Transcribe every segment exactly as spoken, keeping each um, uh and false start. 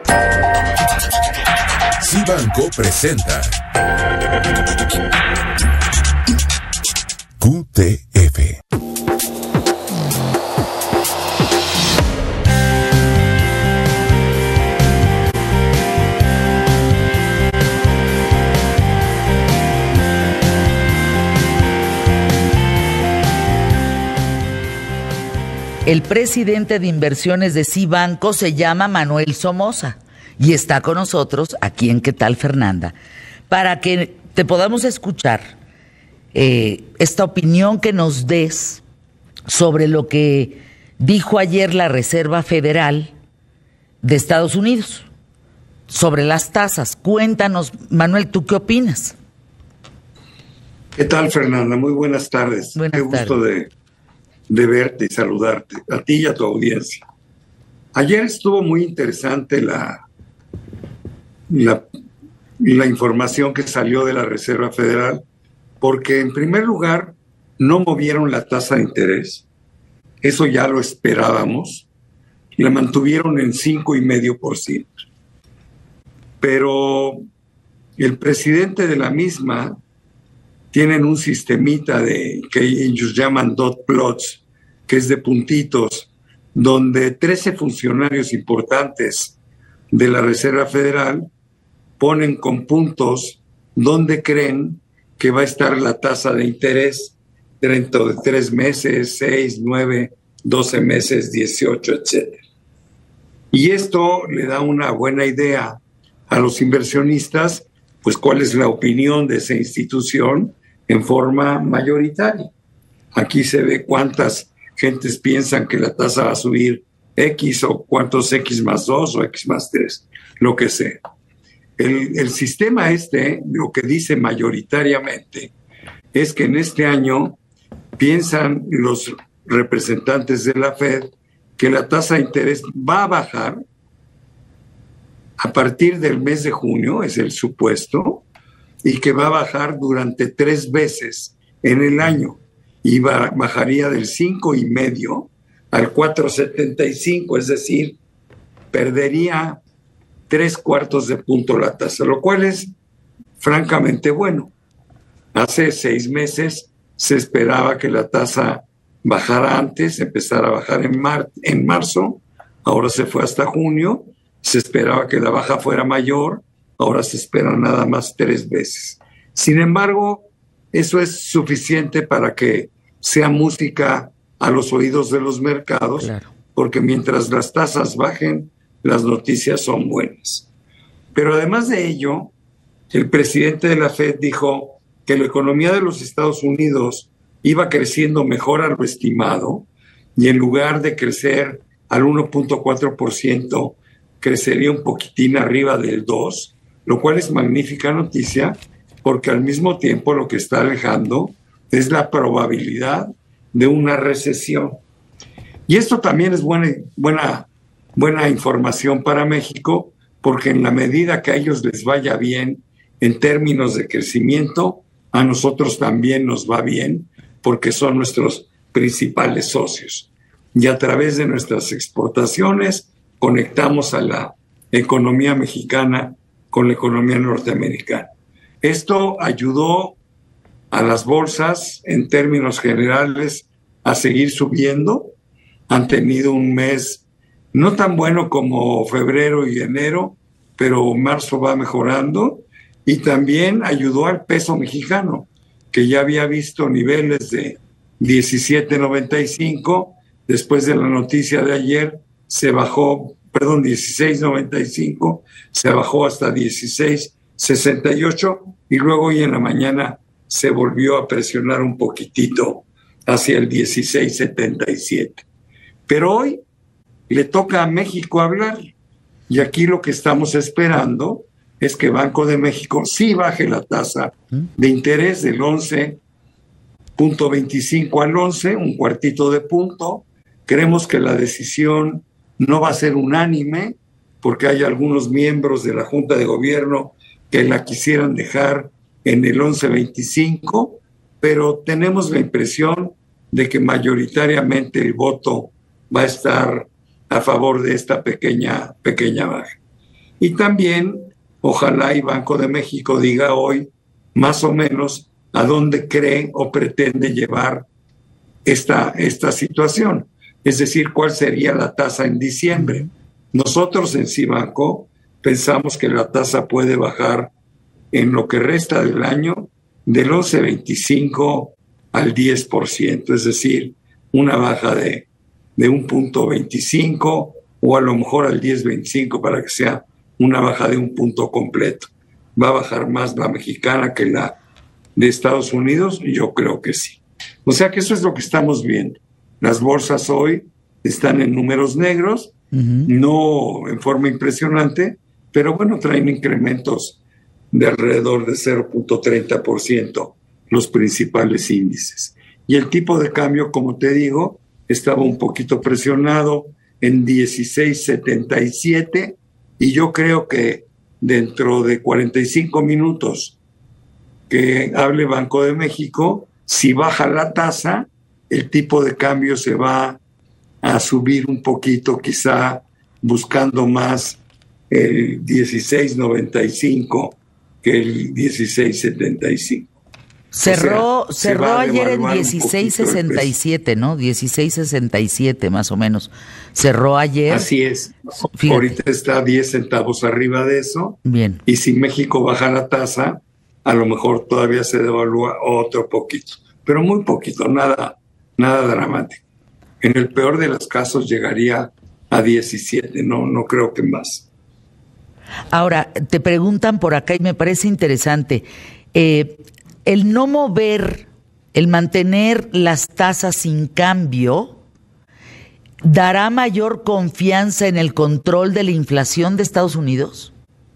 Cibanco presenta Q T F. El presidente de inversiones de Cibanco se llama Manuel Somoza y está con nosotros aquí en ¿Qué tal, Fernanda? Para que te podamos escuchar eh, esta opinión que nos des sobre lo que dijo ayer la Reserva Federal de Estados Unidos sobre las tasas. Cuéntanos, Manuel, ¿tú qué opinas? ¿Qué tal, Fernanda? Muy buenas tardes. Buenas Qué gusto tardes. de, de verte y saludarte, a ti y a tu audiencia. Ayer estuvo muy interesante la, la, la información que salió de la Reserva Federal, porque en primer lugar no movieron la tasa de interés. Eso ya lo esperábamos. La mantuvieron en cinco coma cinco por ciento. Pero el presidente de la misma tienen un sistemita de, que ellos llaman dot plots, que es de puntitos, donde trece funcionarios importantes de la Reserva Federal ponen con puntos donde creen que va a estar la tasa de interés dentro de tres meses, seis, nueve, doce meses, dieciocho, etcétera. Y esto le da una buena idea a los inversionistas, pues cuál es la opinión de esa institución en forma mayoritaria. Aquí se ve cuántas gentes piensan que la tasa va a subir X o cuántos X más dos o X más tres, lo que sea. El, el sistema este, lo que dice mayoritariamente, es que en este año piensan los representantes de la Fed que la tasa de interés va a bajar a partir del mes de junio, es el supuesto, y que va a bajar durante tres veces en el año y va, bajaría del cinco y medio al cuatro coma setenta y cinco, es decir, perdería tres cuartos de punto la tasa, lo cual es francamente bueno. Hace seis meses se esperaba que la tasa bajara antes, empezara a bajar en, mar, en marzo, ahora se fue hasta junio, se esperaba que la baja fuera mayor, ahora se espera nada más tres veces. Sin embargo, eso es suficiente para que sea música a los oídos de los mercados, claro, porque mientras las tasas bajen, las noticias son buenas. Pero además de ello, el presidente de la Fed dijo que la economía de los Estados Unidos iba creciendo mejor a lo estimado y en lugar de crecer al uno punto cuatro por ciento, crecería un poquitín arriba del dos por ciento, lo cual es magnífica noticia porque al mismo tiempo lo que está alejando es la probabilidad de una recesión. Y esto también es buena, buena, buena información para México porque en la medida que a ellos les vaya bien en términos de crecimiento, a nosotros también nos va bien porque son nuestros principales socios. Y a través de nuestras exportaciones conectamos a la economía mexicana con la economía norteamericana. Esto ayudó a las bolsas, en términos generales, a seguir subiendo. Han tenido un mes no tan bueno como febrero y enero, pero marzo va mejorando. Y también ayudó al peso mexicano, que ya había visto niveles de diecisiete noventa y cinco. Después de la noticia de ayer, se bajó, perdón, dieciséis noventa y cinco, se bajó hasta dieciséis sesenta y ocho y luego hoy en la mañana se volvió a presionar un poquitito hacia el dieciséis setenta y siete. Pero hoy le toca a México hablar y aquí lo que estamos esperando es que Banco de México sí baje la tasa de interés del once punto veinticinco al once, un cuartito de punto. Creemos que la decisión no va a ser unánime porque hay algunos miembros de la Junta de Gobierno que la quisieran dejar en el once veinticinco, pero tenemos la impresión de que mayoritariamente el voto va a estar a favor de esta pequeña, pequeña baja. Y también, ojalá y Banco de México diga hoy más o menos a dónde cree o pretende llevar esta, esta situación. Es decir, cuál sería la tasa en diciembre. Nosotros en Cibanco pensamos que la tasa puede bajar en lo que resta del año del once punto veinticinco al diez por ciento, es decir, una baja de, de un punto veinticinco o a lo mejor al diez punto veinticinco para que sea una baja de un punto completo. ¿Va a bajar más la mexicana que la de Estados Unidos? Yo creo que sí. O sea que eso es lo que estamos viendo. Las bolsas hoy están en números negros, uh-huh. no en forma impresionante, pero bueno, traen incrementos de alrededor de cero punto treinta por ciento los principales índices. Y el tipo de cambio, como te digo, estaba un poquito presionado en dieciséis setenta y siete y yo creo que dentro de cuarenta y cinco minutos que hable Banco de México, si baja la tasa, el tipo de cambio se va a subir un poquito, quizá buscando más el dieciséis noventa y cinco que el dieciséis setenta y cinco. Cerró, o sea, cerró ayer en dieciséis sesenta y siete, ¿no? dieciséis sesenta y siete más o menos. Cerró ayer. Así es. Fíjate. Ahorita está diez centavos arriba de eso. Bien. Y si México baja la tasa, a lo mejor todavía se devalúa otro poquito. Pero muy poquito, nada, nada dramático. En el peor de los casos llegaría a diecisiete, no, no creo que más. Ahora, te preguntan por acá y me parece interesante. Eh, el no mover, el mantener las tasas sin cambio, ¿dará mayor confianza en el control de la inflación de Estados Unidos?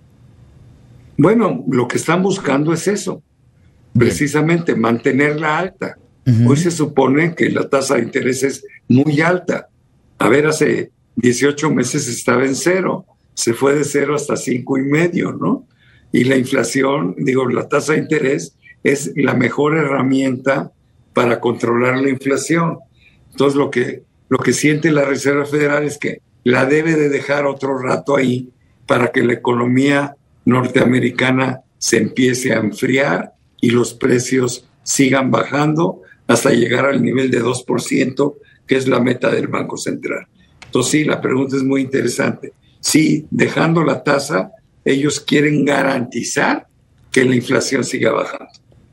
Bueno, lo que están buscando es eso, Bien. precisamente mantenerla alta. Uh-huh. Hoy se supone que la tasa de interés es muy alta. A ver, hace dieciocho meses estaba en cero, se fue de cero hasta cinco y medio, ¿no? Y la inflación, digo, la tasa de interés es la mejor herramienta para controlar la inflación. Entonces, lo que, lo que siente la Reserva Federal es que la debe de dejar otro rato ahí para que la economía norteamericana se empiece a enfriar y los precios sigan bajando hasta llegar al nivel de dos por ciento, que es la meta del Banco Central. Entonces, sí, la pregunta es muy interesante. Sí, dejando la tasa, ellos quieren garantizar que la inflación siga bajando.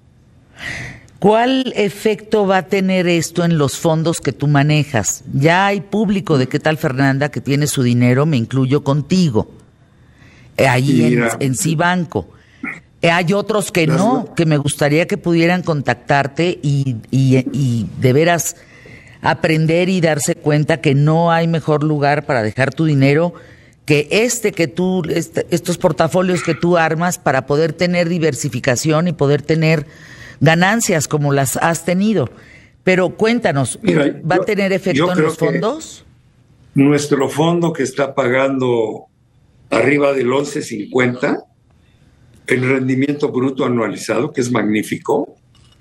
¿Cuál efecto va a tener esto en los fondos que tú manejas? Ya hay público de qué tal, Fernanda, que tiene su dinero, me incluyo contigo, ahí en, en Cibanco. Hay otros que no, que me gustaría que pudieran contactarte y, y, y de veras aprender y darse cuenta que no hay mejor lugar para dejar tu dinero que este que tú, este, estos portafolios que tú armas para poder tener diversificación y poder tener ganancias como las has tenido. Pero cuéntanos, Mira, ¿va yo, a tener efecto en los fondos? Nuestro fondo, que está pagando arriba del once cincuenta, el rendimiento bruto anualizado, que es magnífico,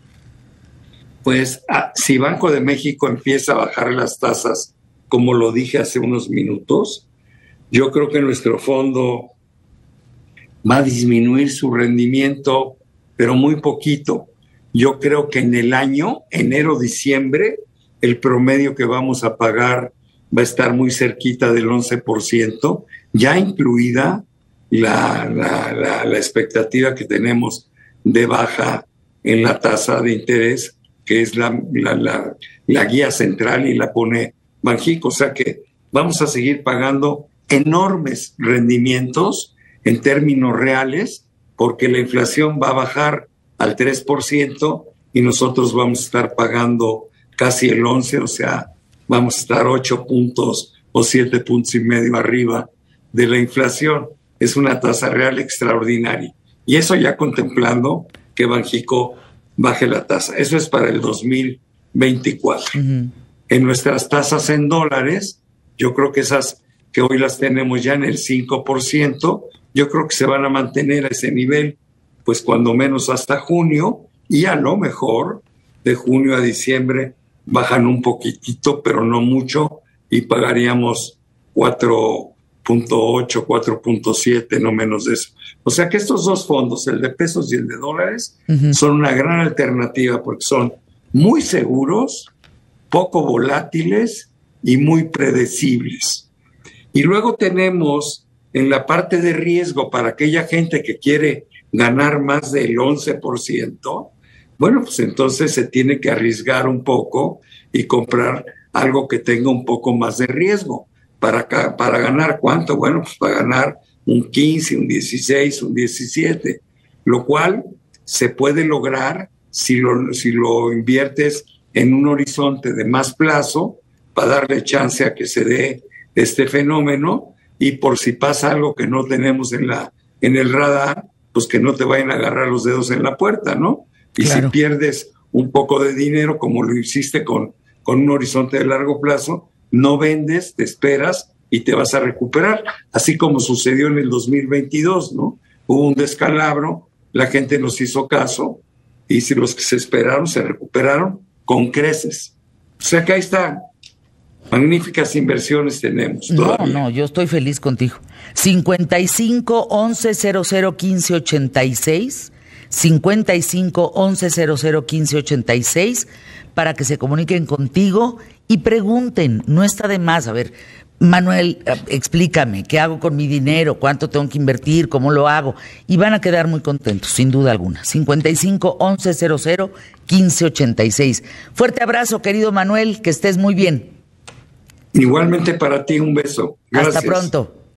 pues ah, si Banco de México empieza a bajar las tasas, como lo dije hace unos minutos, yo creo que nuestro fondo va a disminuir su rendimiento, pero muy poquito. Yo creo que en el año, enero-diciembre, el promedio que vamos a pagar va a estar muy cerquita del once por ciento, ya incluida la, la, la, la expectativa que tenemos de baja en la tasa de interés, que es la, la, la, la guía central y la pone Banxico. O sea que vamos a seguir pagando enormes rendimientos en términos reales, porque la inflación va a bajar al tres por ciento y nosotros vamos a estar pagando casi el once por ciento, o sea, vamos a estar ocho puntos o siete puntos y medio arriba de la inflación. Es una tasa real extraordinaria. Y eso ya contemplando que Banxico baje la tasa. Eso es para el dos mil veinticuatro. Uh-huh. En nuestras tasas en dólares, yo creo que esas que hoy las tenemos ya en el cinco por ciento, yo creo que se van a mantener a ese nivel, pues cuando menos hasta junio, y a lo mejor de junio a diciembre bajan un poquitito, pero no mucho, y pagaríamos cuatro punto ocho, cuatro punto siete, no menos de eso. O sea que estos dos fondos, el de pesos y el de dólares, uh-huh. son una gran alternativa porque son muy seguros, poco volátiles y muy predecibles. Y luego tenemos en la parte de riesgo para aquella gente que quiere ganar más del once por ciento, bueno, pues entonces se tiene que arriesgar un poco y comprar algo que tenga un poco más de riesgo. ¿Para, para ganar cuánto? Bueno, pues para ganar un quince, un dieciséis, un diecisiete, lo cual se puede lograr si lo, si lo inviertes en un horizonte de más plazo para darle chance a que se dé este fenómeno y por si pasa algo que no tenemos en, la, en el radar, pues que no te vayan a agarrar los dedos en la puerta, ¿no? Y claro. Si pierdes un poco de dinero, como lo hiciste con, con un horizonte de largo plazo, no vendes, te esperas y te vas a recuperar, así como sucedió en el dos mil veintidós, ¿no? Hubo un descalabro, la gente nos hizo caso y si los que se esperaron se recuperaron con creces. O sea que ahí está, magníficas inversiones tenemos todavía. No, no, yo estoy feliz contigo. cincuenta y cinco, once, cero cero, quince, ochenta y seis, cincuenta y cinco, once, cero cero, quince, ochenta y seis, para que se comuniquen contigo y pregunten, no está de más. A ver, Manuel, explícame, ¿qué hago con mi dinero? ¿Cuánto tengo que invertir? ¿Cómo lo hago? Y van a quedar muy contentos, sin duda alguna. cincuenta y cinco, once, cero cero, quince, ochenta y seis. Fuerte abrazo, querido Manuel, que estés muy bien. Igualmente para ti, un beso. Gracias. Hasta pronto.